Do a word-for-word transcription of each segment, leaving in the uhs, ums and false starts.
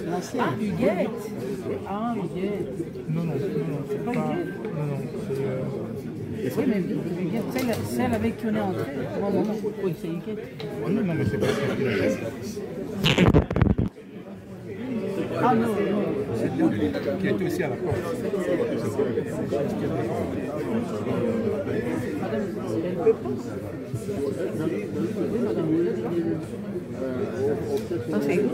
Ah, Huguette. Ah, Huguette. Non, non, non, non, c'est pas... Non, non, c'est... Euh... Oui, mais Huguette, celle, celle avec qui on est entré. Non, non, non, oui, c'est Huguette. Non, non, mais c'est pas ça. Ah non, non. C'est lui qui était aussi à la porte. Madame, elle peut pas. Oui, madame, vous êtes là. Ça, c'est...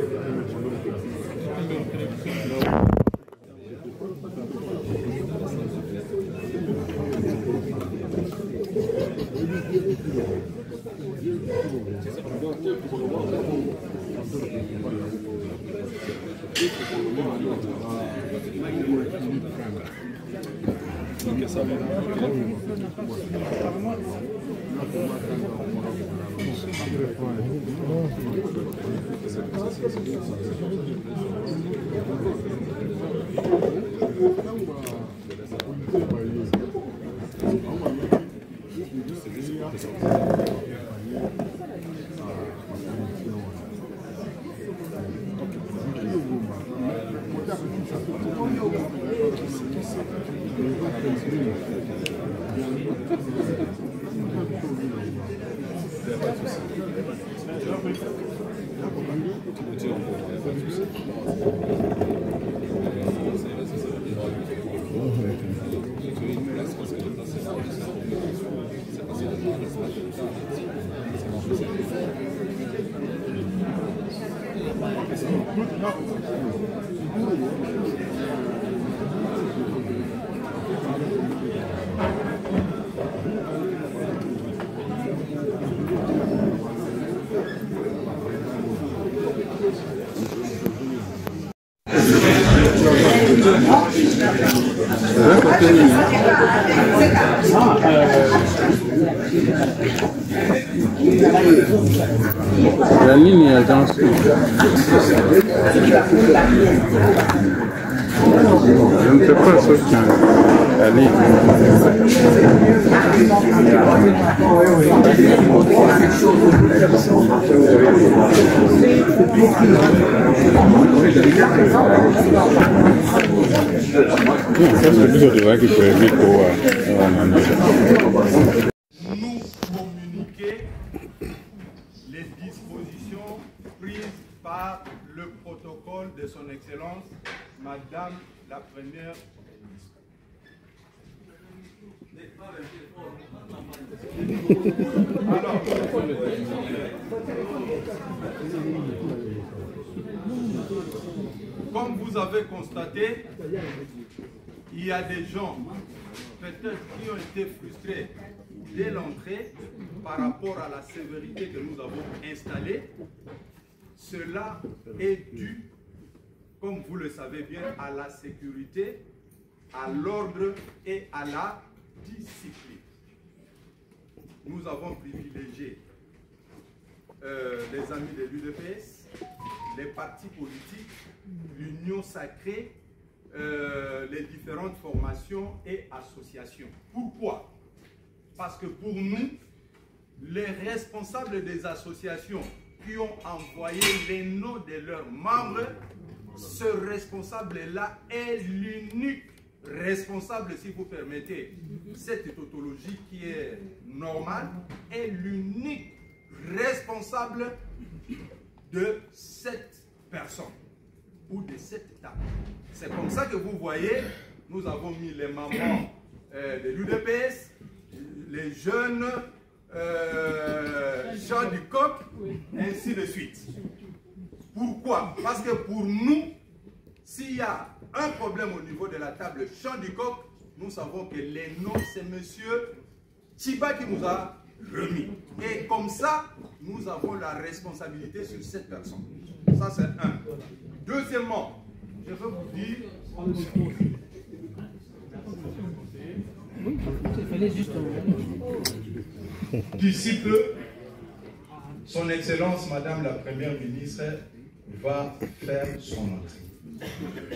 La ligne est dans ce... Je ne sais pas ce qu'il y a. La ligne. Ça, c'est plus de vrai qu'il faut éviter pour... Nous communiquer les dispositions prises par le protocole de son Excellence, Madame la Première ministre. Alors, comme vous avez constaté, il y a des gens peut-être qui ont été frustrés dès l'entrée par rapport à la sévérité que nous avons installée. Cela est dû, comme vous le savez bien, à la sécurité, à l'ordre et à la discipline. Nous avons privilégié euh, les amis de l'U D P S, les partis politiques, l'Union sacrée, euh, les différentes formations et associations. Pourquoi? Parce que pour nous, les responsables des associations qui ont envoyé les noms de leurs membres, ce responsable-là est l'unique responsable, si vous permettez, cette tautologie qui est normale, est l'unique responsable de cette personne ou de cette table. C'est comme ça que vous voyez, nous avons mis les mamans euh, de l'U D P S, les jeunes euh, Jean du Coq, ainsi de suite. Pourquoi? Parce que pour nous, s'il y a un problème au niveau de la table Champ du Coq, nous savons que les noms, c'est M. Chiba qui nous a remis. Et comme ça, nous avons la responsabilité sur cette personne. Ça, c'est un. Deuxièmement, je veux vous dire... Oui, il fallait juste... Disciple, son Excellence, Madame la Première ministre, va faire son entrée.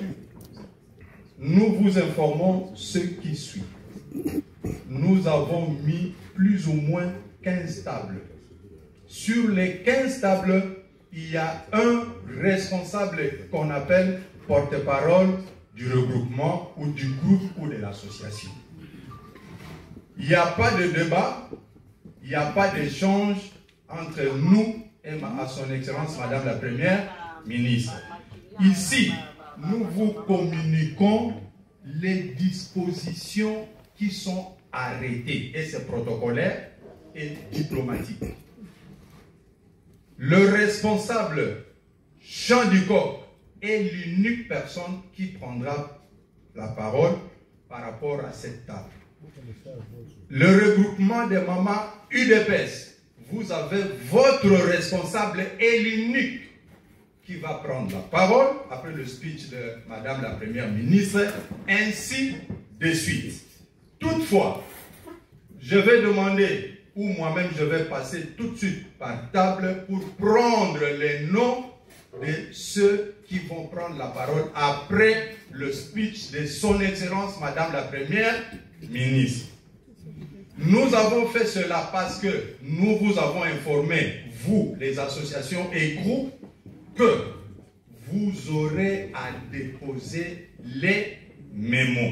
Nous vous informons ce qui suit. Nous avons mis plus ou moins quinze tables. Sur les quinze tables, il y a un responsable qu'on appelle porte-parole du regroupement ou du groupe ou de l'association. Il n'y a pas de débat, il n'y a pas d'échange entre nous et à son Excellence Madame la Première Ministre. Ici, nous vous communiquons les dispositions qui sont arrêtées, et c'est protocolaire et diplomatique. Le responsable Champ du Coq est l'unique personne qui prendra la parole par rapport à cette table. Le regroupement des mamans U D P S, vous avez votre responsable et l'unique qui va prendre la parole après le speech de Madame la Première Ministre, ainsi de suite. Toutefois, je vais demander, ou moi-même je vais passer tout de suite par table pour prendre les noms de ceux qui vont prendre la parole après le speech de Son Excellence Madame la Première Ministre. Nous avons fait cela parce que nous vous avons informé, vous, les associations et groupes, que vous aurez à déposer les mémos.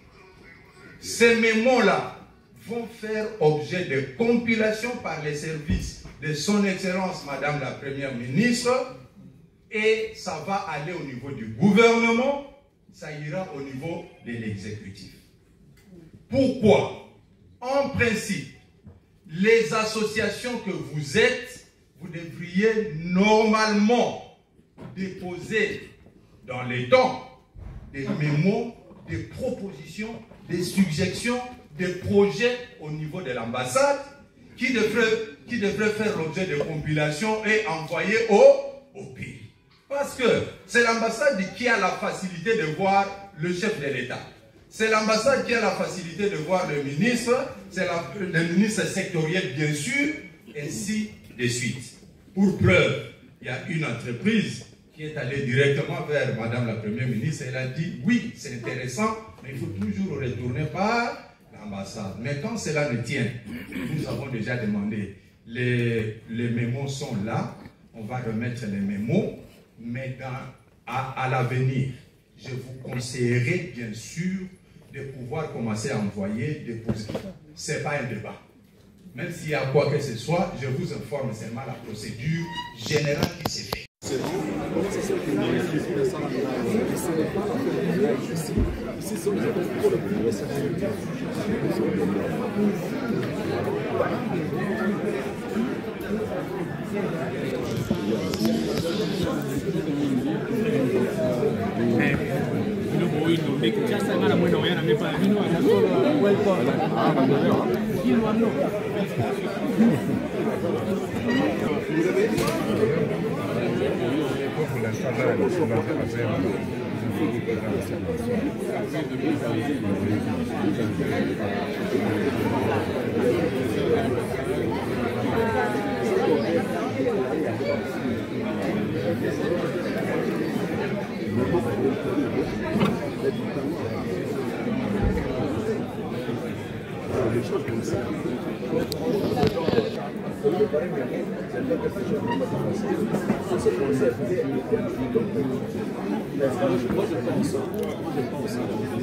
Ces mémos-là vont faire objet de compilation par les services de Son Excellence Madame la Première Ministre, et ça va aller au niveau du gouvernement, ça ira au niveau de l'exécutif. Pourquoi? En principe, les associations que vous êtes, vous devriez normalement déposer dans les temps des mémos, des propositions, des suggestions, des projets au niveau de l'ambassade qui devraient, qui devraient faire l'objet de compilation et envoyer au, au pays. Parce que c'est l'ambassade qui a la facilité de voir le chef de l'État. C'est l'ambassade qui a la facilité de voir le ministre, c'est le ministre sectoriel bien sûr, ainsi de suite. Pour preuve, il y a une entreprise qui est allée directement vers Madame la Première Ministre. Elle a dit, oui, c'est intéressant, mais il faut toujours retourner par l'ambassade. Mais quand cela ne tient, nous avons déjà demandé, les, les mémos sont là, on va remettre les mémos, mais dans, à, à l'avenir, je vous conseillerais bien sûr de pouvoir commencer à envoyer, déposer. Ce n'est pas un débat. Même s'il y a quoi que ce soit, je vous informe seulement la procédure générale qui s'est faite. Ya está mala, bueno, vayan a mí para mí, no, ya solo vuelto y no hablo. Des choses comme ça. Moi je pense, je pense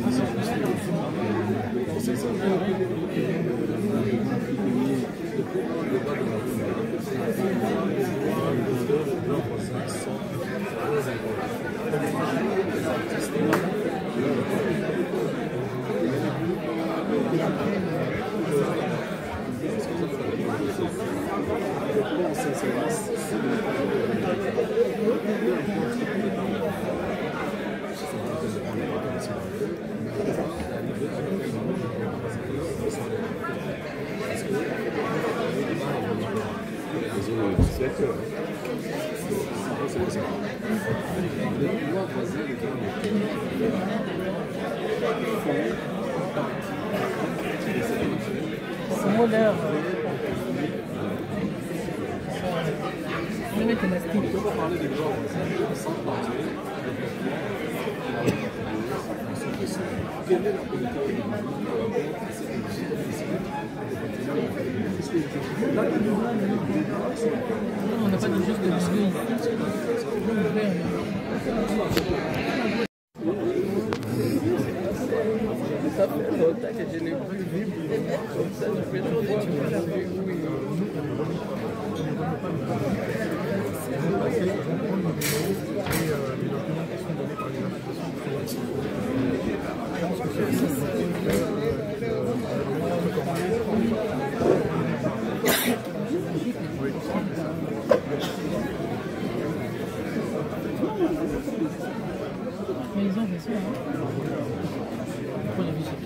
C'est moderne. Je vais mettre l'élastique. On peut pas parler des gens sans parler. Quelle est la politique ? On n'a pas dit juste de biscuits. Ça fait longtemps que je n'ai plus vu. Comme ça, je fais trop voir. Mais ils ont fait ça, hein. Pourquoi il y a vu ça?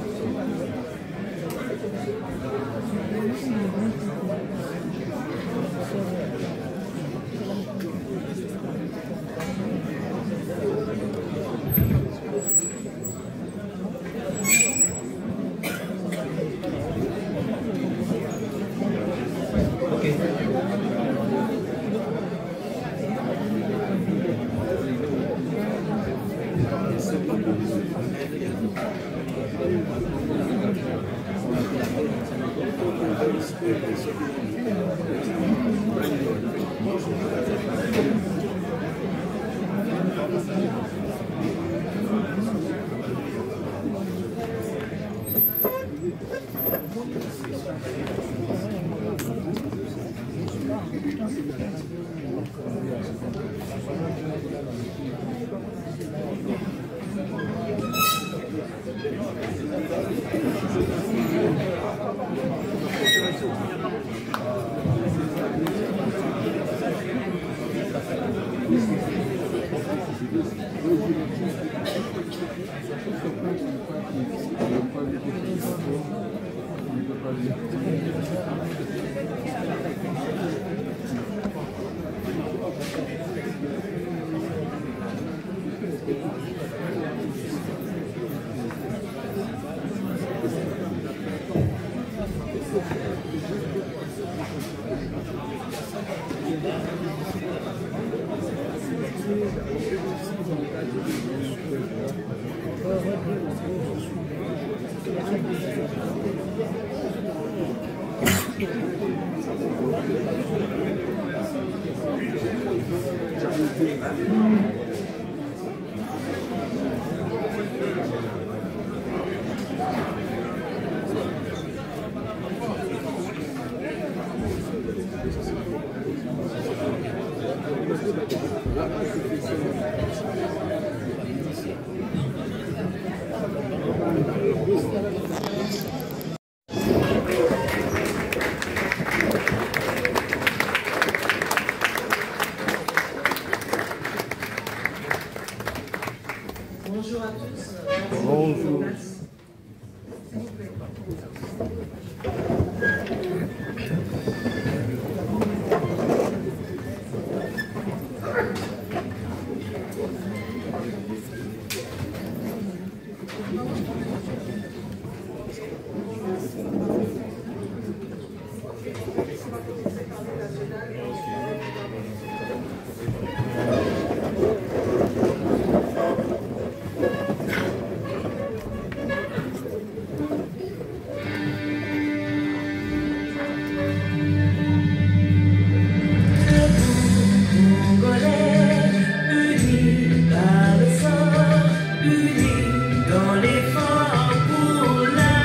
Bonjour à tous. Bonjour.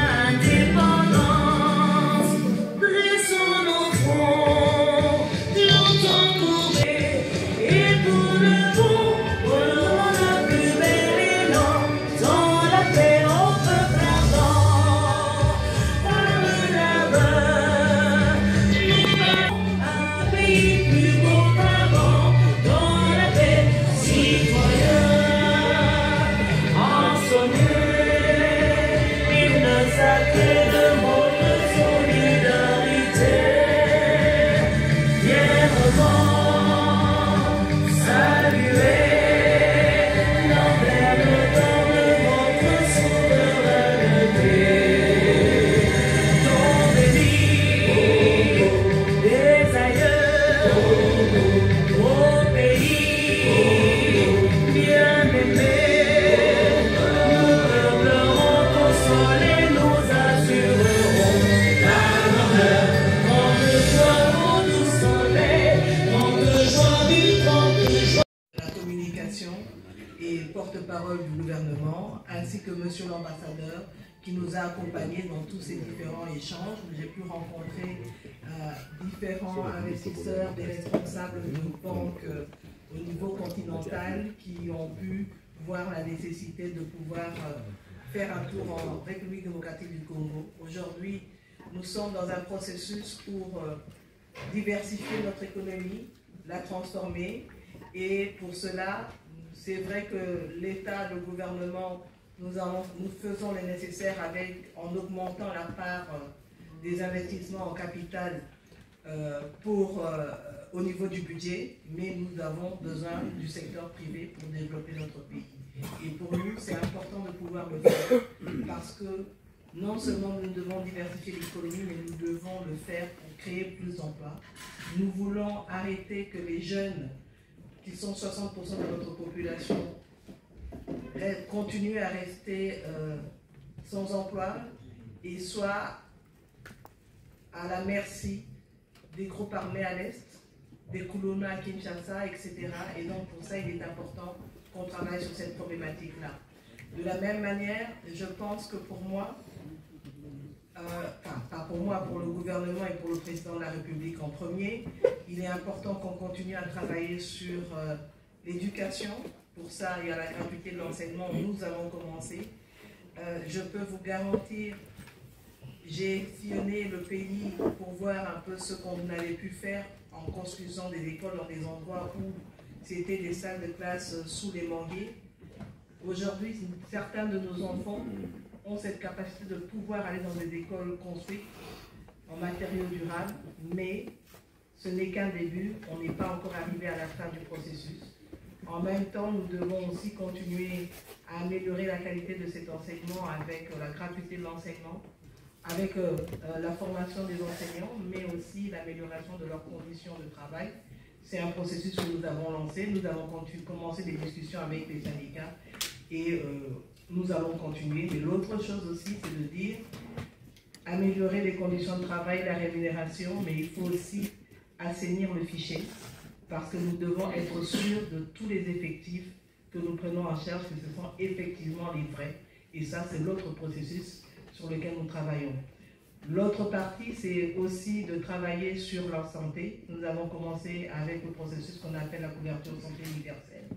Dressons nos fronts. ainsi que Monsieur l'ambassadeur qui nous a accompagnés dans tous ces différents échanges. J'ai pu rencontrer euh, différents investisseurs, des responsables de banques euh, au niveau continental qui ont pu voir la nécessité de pouvoir euh, faire un tour en République démocratique du Congo. Aujourd'hui, nous sommes dans un processus pour euh, diversifier notre économie, la transformer, et pour cela, c'est vrai que l'État, le gouvernement, nous, avons, nous faisons le nécessaire avec, en augmentant la part euh, des investissements en capital euh, pour, euh, au niveau du budget, mais nous avons besoin du secteur privé pour développer notre pays. Et pour nous, c'est important de pouvoir le faire parce que non seulement nous devons diversifier l'économie, mais nous devons le faire pour créer plus d'emplois. Nous voulons arrêter que les jeunes, qui sont soixante pour cent de notre population, continuent à rester euh, sans emploi et soient à la merci des groupes armés à l'Est, des Kuluna à Kinshasa, et cetera. Et donc pour ça, il est important qu'on travaille sur cette problématique-là. De la même manière, je pense que pour moi, euh, enfin pas pour moi, pour le gouvernement et pour le président de la République en premier, il est important qu'on continue à travailler sur euh, l'éducation. Pour ça, il y a la gratuité de l'enseignement, nous avons commencé. Euh, je peux vous garantir, j'ai sillonné le pays pour voir un peu ce qu'on avait pu faire en construisant des écoles dans des endroits où c'était des salles de classe sous les manguiers. Aujourd'hui, certains de nos enfants ont cette capacité de pouvoir aller dans des écoles construites en matériaux durables, mais ce n'est qu'un début, on n'est pas encore arrivé à la fin du processus. En même temps, nous devons aussi continuer à améliorer la qualité de cet enseignement avec la gratuité de l'enseignement, avec euh, la formation des enseignants, mais aussi l'amélioration de leurs conditions de travail. C'est un processus que nous avons lancé. Nous avons commencé des discussions avec les syndicats et euh, nous allons continuer. Mais l'autre chose aussi, c'est de dire améliorer les conditions de travail, la rémunération, mais il faut aussi assainir le fichier parce que nous devons être sûrs de tous les effectifs que nous prenons en charge, que ce sont effectivement les vrais. Et ça, c'est l'autre processus sur lequel nous travaillons. L'autre partie, c'est aussi de travailler sur leur santé. Nous avons commencé avec le processus qu'on appelle la couverture santé universelle.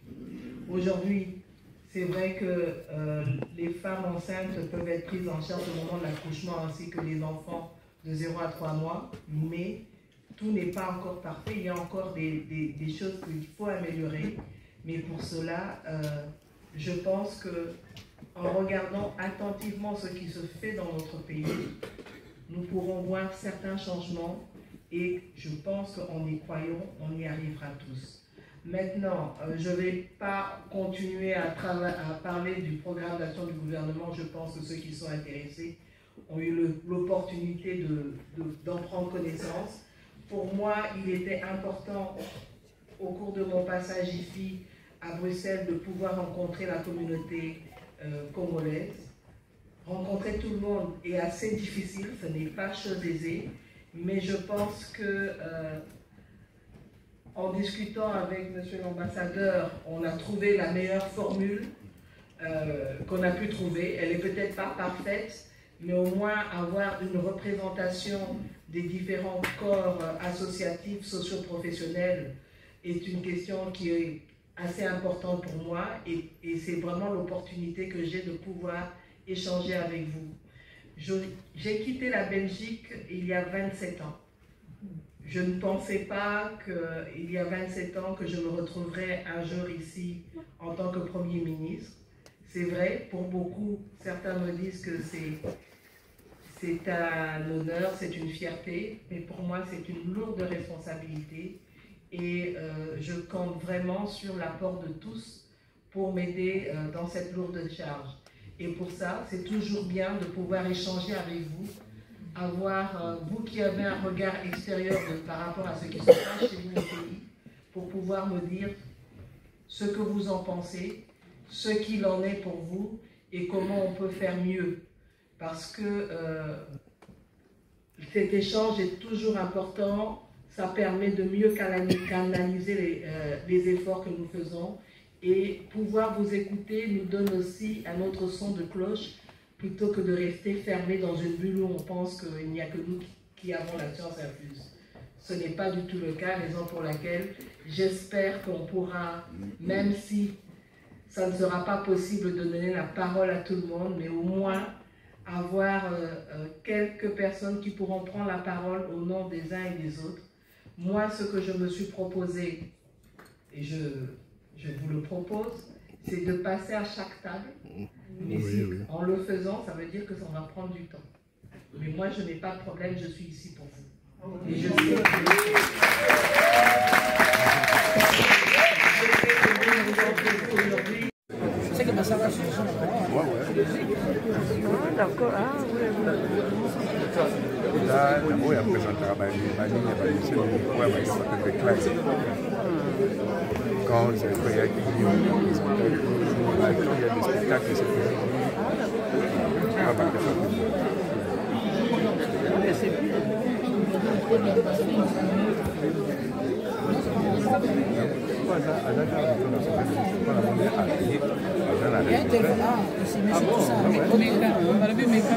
Aujourd'hui, c'est vrai que euh, les femmes enceintes peuvent être prises en charge au moment de l'accouchement ainsi que les enfants de zéro à trois mois, mais tout n'est pas encore parfait. Il y a encore des, des, des choses qu'il faut améliorer, mais pour cela, euh, je pense que en regardant attentivement ce qui se fait dans notre pays, nous pourrons voir certains changements et je pense qu'en y croyant, on y arrivera tous. Maintenant, euh, je ne vais pas continuer à, à parler du programme d'action du gouvernement. Je pense que ceux qui sont intéressés ont eu l'opportunité de, de, d'en prendre connaissance. Pour moi, il était important, au cours de mon passage ici à Bruxelles, de pouvoir rencontrer la communauté euh, congolaise. Rencontrer tout le monde est assez difficile, ce n'est pas chose aisée, mais je pense que euh, en discutant avec Monsieur l'ambassadeur, on a trouvé la meilleure formule euh, qu'on a pu trouver. Elle n'est peut-être pas parfaite, mais au moins avoir une représentation des différents corps associatifs, socio-professionnels est une question qui est assez importante pour moi et, et c'est vraiment l'opportunité que j'ai de pouvoir échanger avec vous. J'ai quitté la Belgique il y a vingt-sept ans. Je ne pensais pas qu'il y a vingt-sept ans que je me retrouverais un jour ici en tant que Premier ministre. C'est vrai, pour beaucoup, certains me disent que c'est un honneur, c'est une fierté, mais pour moi c'est une lourde responsabilité et euh, je compte vraiment sur l'apport de tous pour m'aider euh, dans cette lourde charge. Et pour ça, c'est toujours bien de pouvoir échanger avec vous, avoir, euh, vous qui avez un regard extérieur de, par rapport à ce qui se passe chez vous au pays, pour pouvoir me dire ce que vous en pensez, ce qu'il en est pour vous et comment on peut faire mieux. Parce que euh, cet échange est toujours important, ça permet de mieux canaliser les, euh, les efforts que nous faisons Et pouvoir vous écouter nous donne aussi un autre son de cloche, plutôt que de rester fermé dans une bulle où on pense qu'il n'y a que nous qui avons la science infuse. Ce n'est pas du tout le cas, raison pour laquelle j'espère qu'on pourra, même si ça ne sera pas possible de donner la parole à tout le monde, mais au moins avoir euh, euh, quelques personnes qui pourront prendre la parole au nom des uns et des autres. Moi, ce que je me suis proposé, et je, je vous le propose, c'est de passer à chaque table. Mais Oui, si, oui. en le faisant, ça veut dire que ça va prendre du temps. Mais moi, je n'ai pas de problème, je suis ici pour vous. Et je sais que, je sais que vous entrez aujourd'hui. Je sais que ma sœur a changé la parole. Ah, d'accord. Ah, oui, oui. Là, d'abord, il y a présenté la ligne, il y a la mission, il y a des classes. Quand il y a des spectacles, c'est fait. Ah, bah, Il y a un téléphone. Ah, ici, mais c'est tout ça. Au méca. On va le vu méca.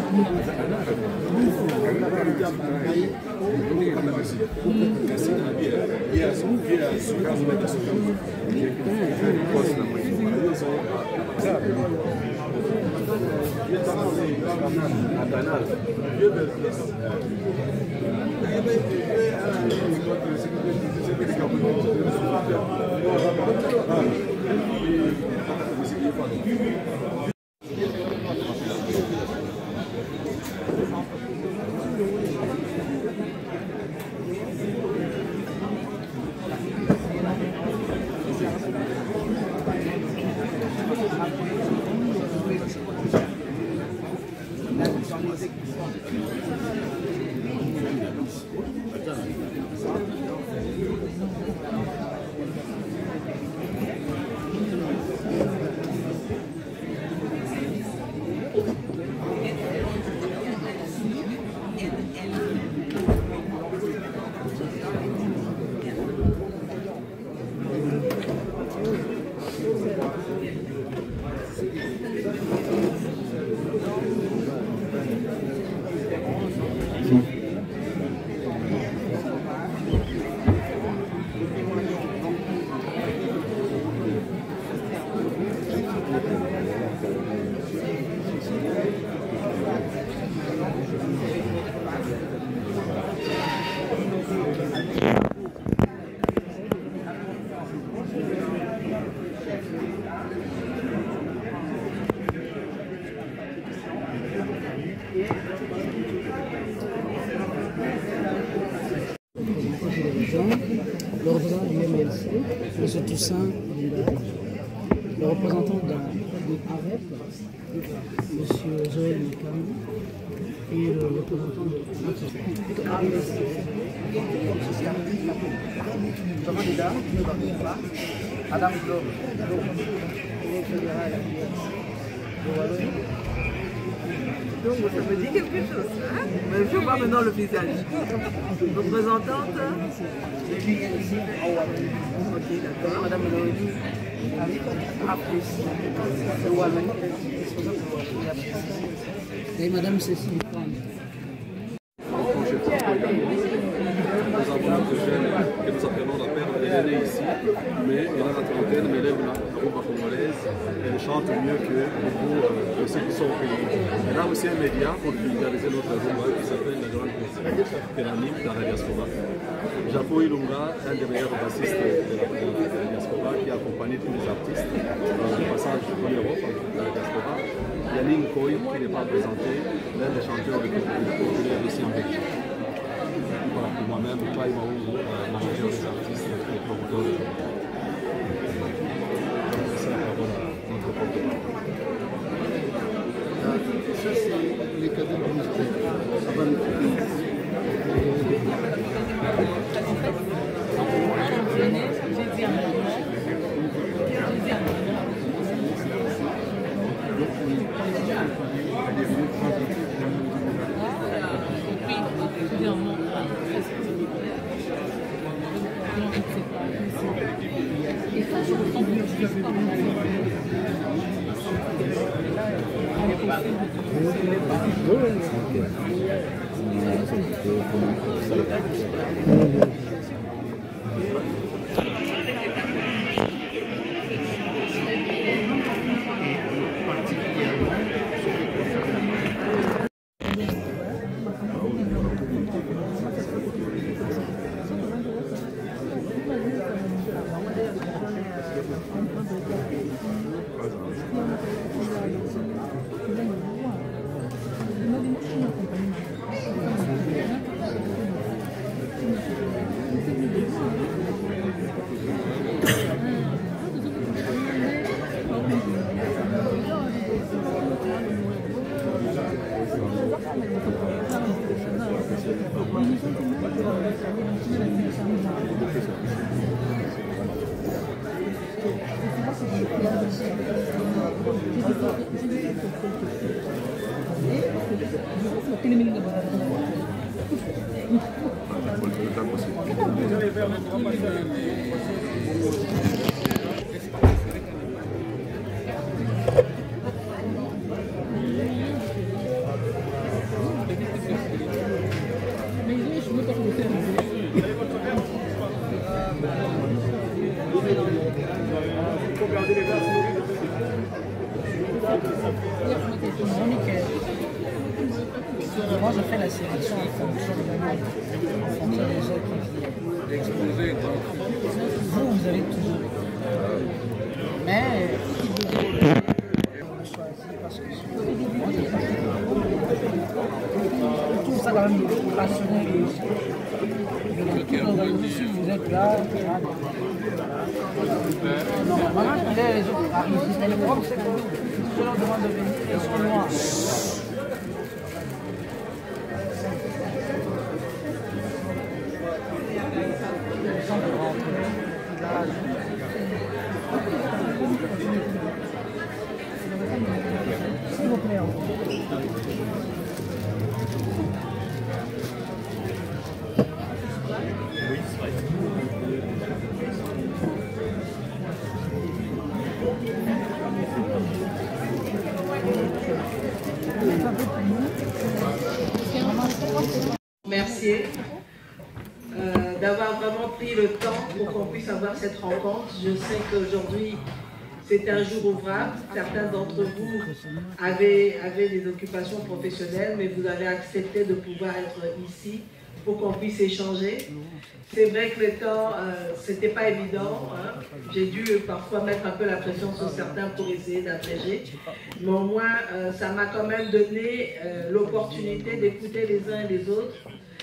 Le représentant du M L C, M. Toussaint Lindaï, le représentant de A R E P, M. Joël Mikam, et le représentant de A R E P. Adam Glo, Donc, ça me dit quelque chose, hein? Mais il faut voir maintenant le visage. Représentante. Ok, d'accord. Madame Loïdi, A plus. Et Madame Cécile. Nous avons notre jeune que nous appelons la perle, elle est née ici, mais elle a la trentaine, mais elle aime la rumba congolaise, elle chante mieux que beaucoup euh, de ceux qui sont au pays. Elle a aussi un média pour vulgariser notre rumba qui s'appelle La Grande Consigne, qu'elle anime dans la diaspora. Japo Ilunga, un des meilleurs bassistes de la, de la diaspora, qui a accompagné tous les artistes dans le passage en Europe, dans la diaspora. Yannick Koy, qui n'est pas présenté, l'un des chanteurs de populaire ici en Belgique. Voilà, pour moi-même, Kai Maungu, manager des artistes et promoteur de jeunes. C'est la parole à notre porte-parole. Ça, c'est les cadeaux de ministère. Avant le Et ça, je comprends plus. Moi, je fais la sélection en fonction de moi, en fonction des autres qui viennent. Vous, vous avez toujours. Mais on choisit parce que moi, je trouve ça quand même passionné. Mais dans toutes nos révolutions, vous êtes là. Non, maintenant, les autres arrivent. Mais le problème, c'est que je leur demande de venir. Excuse-moi. S'il vous plaît. Merci euh, d'avoir vraiment pris le temps pour qu'on puisse avoir cette rencontre. Je sais qu'aujourd'hui, c'est un jour ouvrable. Certains d'entre vous avaient, avaient des occupations professionnelles, mais vous avez accepté de pouvoir être ici pour qu'on puisse échanger. C'est vrai que le temps, euh, c'était pas évident. Hein. J'ai dû parfois mettre un peu la pression sur certains pour essayer d'abréger. Mais au moins, euh, ça m'a quand même donné euh, l'opportunité d'écouter les uns et les autres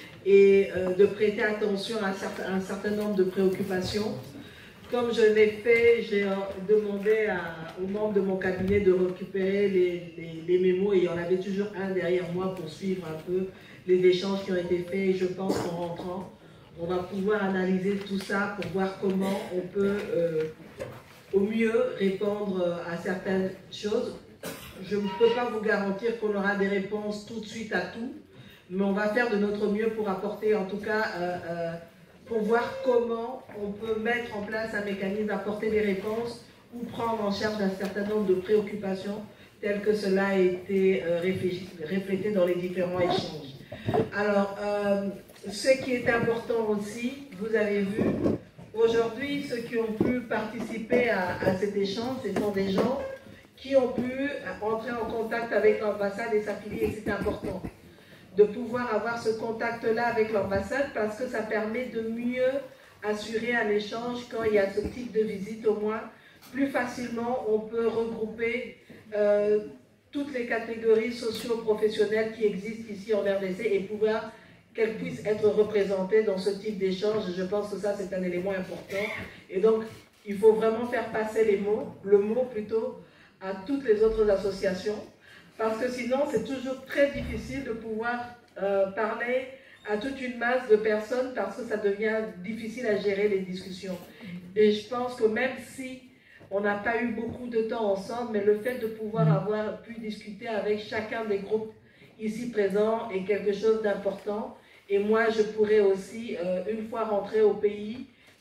et euh, de prêter attention à, certain, à un certain nombre de préoccupations. Comme je l'ai fait, j'ai demandé à, aux membres de mon cabinet de récupérer les, les, les mémos et il y en avait toujours un derrière moi pour suivre un peu les échanges qui ont été faits. Et je pense qu'en rentrant, on va pouvoir analyser tout ça pour voir comment on peut euh, au mieux répondre à certaines choses. Je ne peux pas vous garantir qu'on aura des réponses tout de suite à tout, mais on va faire de notre mieux pour apporter, en tout cas, euh, euh, pour voir comment on peut mettre en place un mécanisme d'apporter des réponses ou prendre en charge un certain nombre de préoccupations telles que cela a été euh, reflété dans les différents échanges. Alors, euh, ce qui est important aussi, vous avez vu, aujourd'hui, ceux qui ont pu participer à, à cet échange, ce sont des gens qui ont pu entrer en contact avec l'ambassade et s'affilier, et c'est important de pouvoir avoir ce contact-là avec l'ambassade parce que ça permet de mieux assurer un échange quand il y a ce type de visite. Au moins, plus facilement, on peut regrouper euh, toutes les catégories socio-professionnelles qui existent ici en R D C et pouvoir qu'elles puissent être représentées dans ce type d'échange. Je pense que ça, c'est un élément important. Et donc, il faut vraiment faire passer les mots, le mot plutôt, à toutes les autres associations. Parce que sinon, c'est toujours très difficile de pouvoir euh, parler à toute une masse de personnes parce que ça devient difficile à gérer les discussions. Et je pense que même si on n'a pas eu beaucoup de temps ensemble, mais le fait de pouvoir avoir pu discuter avec chacun des groupes ici présents est quelque chose d'important. Et moi, je pourrais aussi, euh, une fois rentré au pays,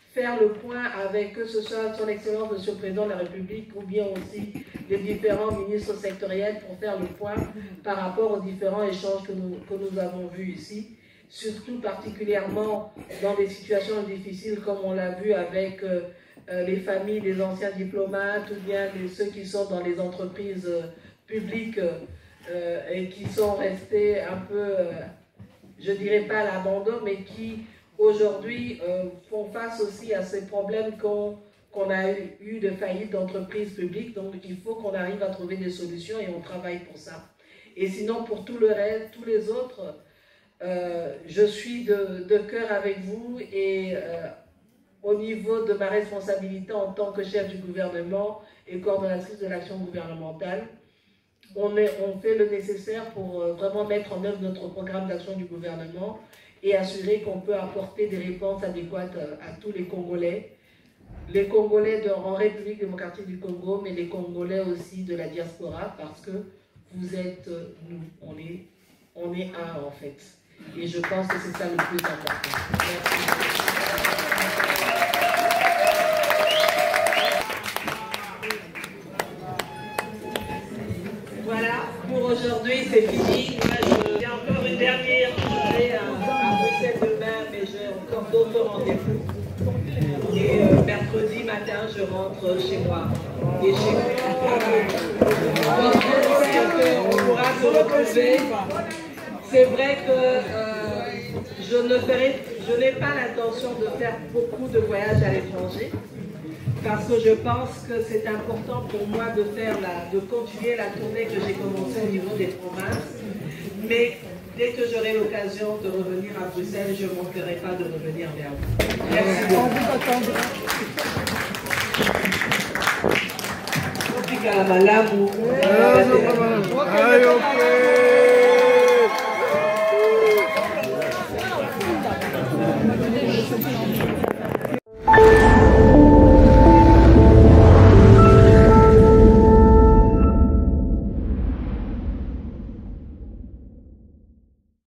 faire le point avec que ce soit son Excellence Monsieur le Président de la République ou bien aussi les différents ministres sectoriels pour faire le point par rapport aux différents échanges que nous, que nous avons vus ici, surtout particulièrement dans des situations difficiles comme on l'a vu avec euh, euh, les familles des anciens diplomates ou bien les, ceux qui sont dans les entreprises euh, publiques euh, et qui sont restés un peu, euh, je dirais pas à l'abandon, mais qui aujourd'hui euh, font face aussi à ces problèmes qu'on qu'on a eu, eu de faillite d'entreprises publiques. Donc il faut qu'on arrive à trouver des solutions et on travaille pour ça. Et sinon pour tout le reste, tous les autres, euh, je suis de, de cœur avec vous et euh, au niveau de ma responsabilité en tant que chef du gouvernement et coordonnatrice de l'action gouvernementale, on, est, on fait le nécessaire pour euh, vraiment mettre en œuvre notre programme d'action du gouvernement et assurer qu'on peut apporter des réponses adéquates à, à tous les Congolais. Les Congolais de, en République démocratique du Congo, mais les Congolais aussi de la diaspora, parce que vous êtes nous, on est, on est un en fait. Et je pense que c'est ça le plus important. Merci. Voilà, pour aujourd'hui c'est fini. J'ai encore une dernière journée à, à Bruxelles demain, mais j'ai encore d'autres rendez-vous. Et euh, mercredi matin, je rentre chez moi. Et chez moi, on pourra se retrouver. C'est vrai que euh, je ne ferai, je n'ai pas l'intention de faire beaucoup de voyages à l'étranger. Parce que je pense que c'est important pour moi de faire la, de continuer la tournée que j'ai commencée au niveau des provinces. Mais dès que j'aurai l'occasion de revenir à Bruxelles, je ne manquerai pas de revenir vers vous. Merci beaucoup.